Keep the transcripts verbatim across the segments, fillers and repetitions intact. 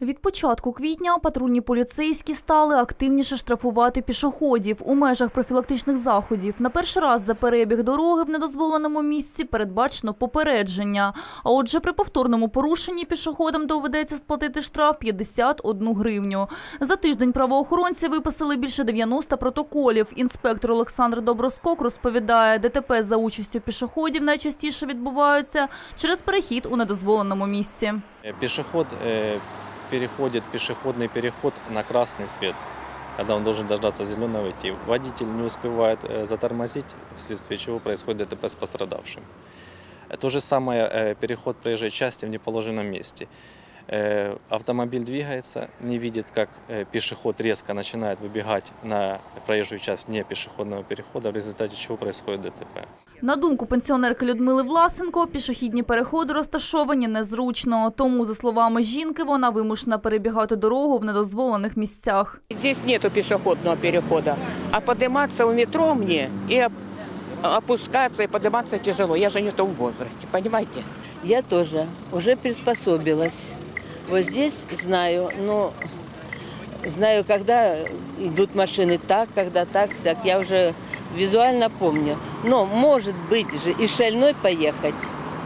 Від початку квітня патрульні поліцейські стали активніше штрафувати пішоходів у межах профілактичних заходів. На перший раз за перебіг дороги в недозволеному місці передбачено попередження. А отже, при повторному порушенні пішоходам доведеться сплатити штраф п'ятдесят одну гривню. За тиждень правоохоронці виписали більше дев'яноста протоколів. Інспектор Олександр Доброскок розповідає, ДТП за участю пішоходів найчастіше відбуваються через перехід у недозволеному місці. Пішоход переходит пешеходный переход на красный свет, когда он должен дождаться зеленого идти. Водитель не успевает затормозить, вследствие чего происходит ДТП с пострадавшим. То же самое переход проезжей части в неположенном месте. Автомобиль двигается, не видит, как пешеход резко начинает выбегать на проезжую часть вне пешеходного перехода, в результате чего происходит ДТП. На думку пенсіонерки Людмили Власенко, пішохідні переходи розташовані незручно. Тому, за словами жінки, вона вимушена перебігати дорогу в недозволених місцях. Здесь нету пешеходного перехода, а подниматься в метро мне и опускаться и подниматься тяжело. Я же не в том возрасте, понимаете? Я тоже уже приспособилась. Вот здесь знаю, но знаю, когда идут машины так, когда так, так. Я уже визуально помню. Но может быть же и шальной поехать.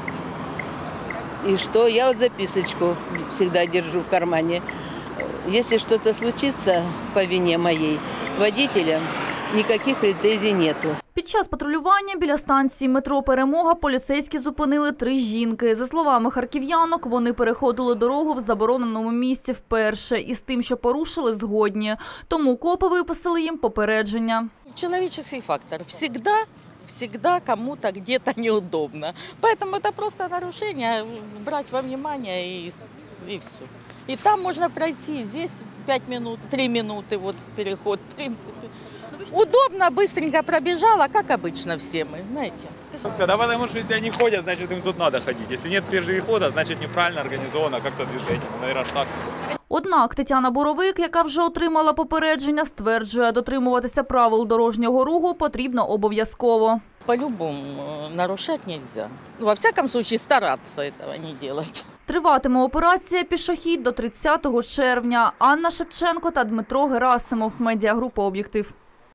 И что? Я вот записочку всегда держу в кармане. Если что-то случится по вине моей, водителя никаких претензий нету. Під час патрулювання біля станції метро «Перемога» поліцейські зупинили три жінки. За словами харків'янок, вони переходили дорогу в забороненому місці вперше. І з тим, що порушили, згодні. Тому копи виписали їм попередження. Человеческий фактор. Всегда, всегда кому-то где-то неудобно. Поэтому это просто нарушение, брать во внимание и, и все. И там можно пройти, здесь пять минут, три минуты, вот переход, в принципе. Удобно, быстренько пробежала, как обычно все мы, знаете. Скажите. Да потому что если они ходят, значит им тут надо ходить. Если нет перехода, значит неправильно организовано как-то движение. Наверное, так. Однак Тетяна Боровик, яка вже отримала попередження, стверджує, дотримуватися правил дорожнього руху потрібно обов'язково. По-любому нарушать нельзя. Во всяком случае, стараться этого не делать. Триватиме операція «Пішохід» до тридцятого червня. Анна Шевченко та Дмитро Герасимов. Медіагрупа «Об'єктив».